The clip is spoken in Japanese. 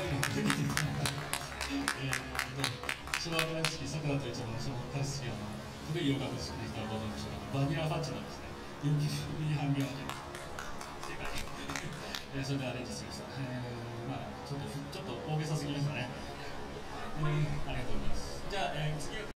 昭和大好き、桜と一番の昭和大好き、古い洋楽好きな人はご存知でしょうか。バニラファッチのですね、人気ミニハンギョンという正解、それでアレンジしました。まあちょっと大げさすぎましたね。ありがとうございます。じゃあ、次は